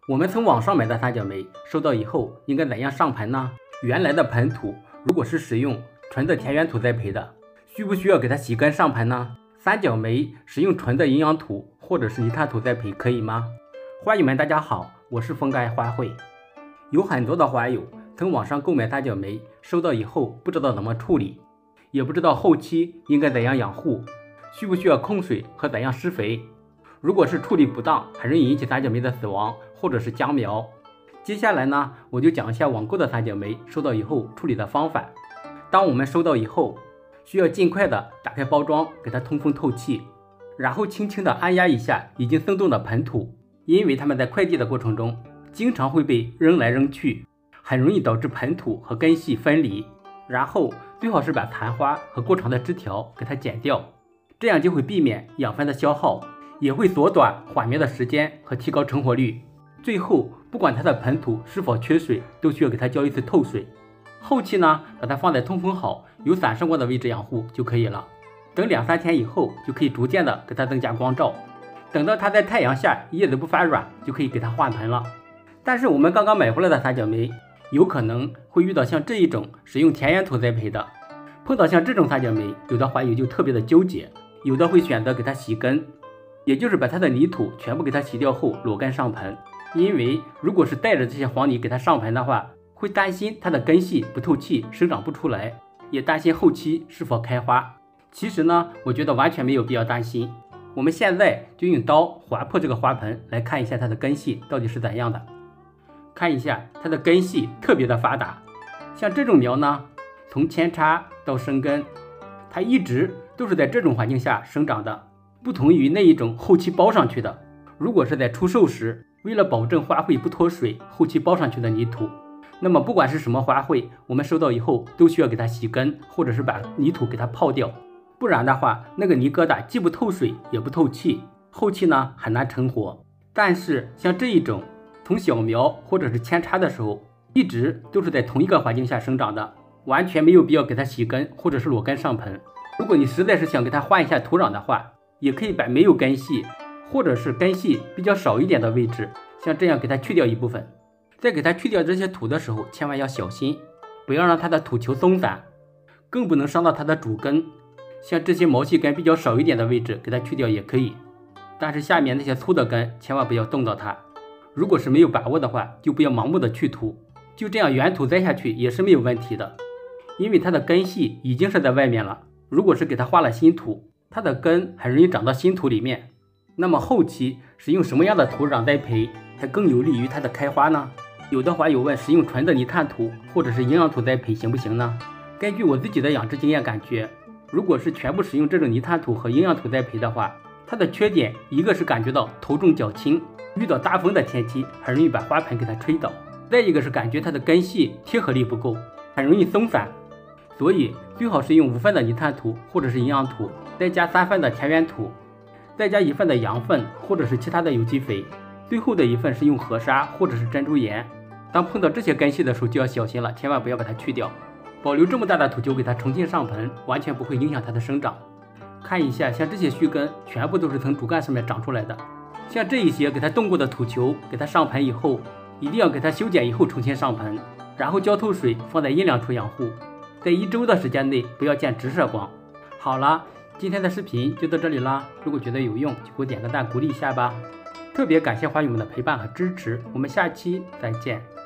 我们从网上买的三角梅，收到以后应该怎样上盆呢？原来的盆土如果是使用纯的田园土栽培的，需不需要给它洗根上盆呢？三角梅使用纯的营养土或者是泥炭土栽培可以吗？花友们大家好，我是风格爱花卉。有很多的花友从网上购买三角梅，收到以后不知道怎么处理，也不知道后期应该怎样养护，需不需要控水和怎样施肥。如果是处理不当，很容易引起三角梅的死亡或者是僵苗。接下来呢，我就讲一下网购的三角梅收到以后处理的方法。当我们收到以后，需要尽快的打开包装，给它通风透气，然后轻轻的按压一下已经松动的盆土，因为它们在快递的过程中经常会被扔来扔去，很容易导致盆土和根系分离。然后最好是把残花和过长的枝条给它剪掉，这样就会避免养分的消耗，也会缩短缓苗的时间和提高成活率。最后不管它的盆土是否缺水，都需要给它浇一次透水。后期呢，把它放在通风好有散射光的位置养护就可以了。等2-3天以后，就可以逐渐的给它增加光照。等到它在太阳下叶子不发软，就可以给它换盆了。但是我们刚刚买回来的三角梅，有可能会遇到像这一种使用田园土栽培的。碰到像这种三角梅，有的花友就特别的纠结，有的会选择给它洗根，也就是把它的泥土全部给它洗掉后裸根上盆。因为如果是带着这些黄泥给它上盆的话，会担心它的根系不透气，生长不出来，也担心后期是否开花。其实呢，我觉得完全没有必要担心。我们现在就用刀划破这个花盆，来看一下它的根系到底是怎样的。看一下它的根系特别的发达，像这种苗呢，从扦插到生根，它一直都是在这种环境下生长的，不同于那一种后期包上去的。如果是在出售时，为了保证花卉不脱水，后期包上去的泥土，那么不管是什么花卉，我们收到以后都需要给它洗根，或者是把泥土给它泡掉，不然的话，那个泥疙瘩既不透水也不透气，后期呢很难成活。但是像这一种从小苗或者是扦插的时候，一直都是在同一个环境下生长的，完全没有必要给它洗根或者是裸根上盆。如果你实在是想给它换一下土壤的话，也可以把没有根系或者是根系比较少一点的位置，像这样给它去掉一部分。在给它去掉这些土的时候，千万要小心，不要让它的土球松散，更不能伤到它的主根。像这些毛细根比较少一点的位置给它去掉也可以，但是下面那些粗的根千万不要动到它。如果是没有把握的话，就不要盲目的去土，就这样原土栽下去也是没有问题的，因为它的根系已经是在外面了。如果是给它换了新土，它的根很容易长到新土里面。那么后期使用什么样的土壤栽培才更有利于它的开花呢？有的花友问，使用纯的泥炭土或者是营养土栽培行不行呢？根据我自己的养殖经验感觉，如果是全部使用这种泥炭土和营养土栽培的话，它的缺点一个是感觉到头重脚轻，遇到大风的天气很容易把花盆给它吹倒，再一个是感觉它的根系贴合力不够，很容易松散。所以最好是用5份的泥炭土或者是营养土，再加3份的田园土，再加1份的羊粪或者是其他的有机肥，最后的1份是用河沙或者是珍珠岩。当碰到这些根系的时候就要小心了，千万不要把它去掉，保留这么大的土球给它重新上盆，完全不会影响它的生长。看一下，像这些须根全部都是从主干上面长出来的，像这一些给它动过的土球，给它上盆以后一定要给它修剪以后重新上盆，然后浇透水，放在阴凉处养护，在1周的时间内不要见直射光。好了，今天的视频就到这里啦，如果觉得有用就给我点个赞鼓励一下吧。特别感谢花友们的陪伴和支持，我们下期再见。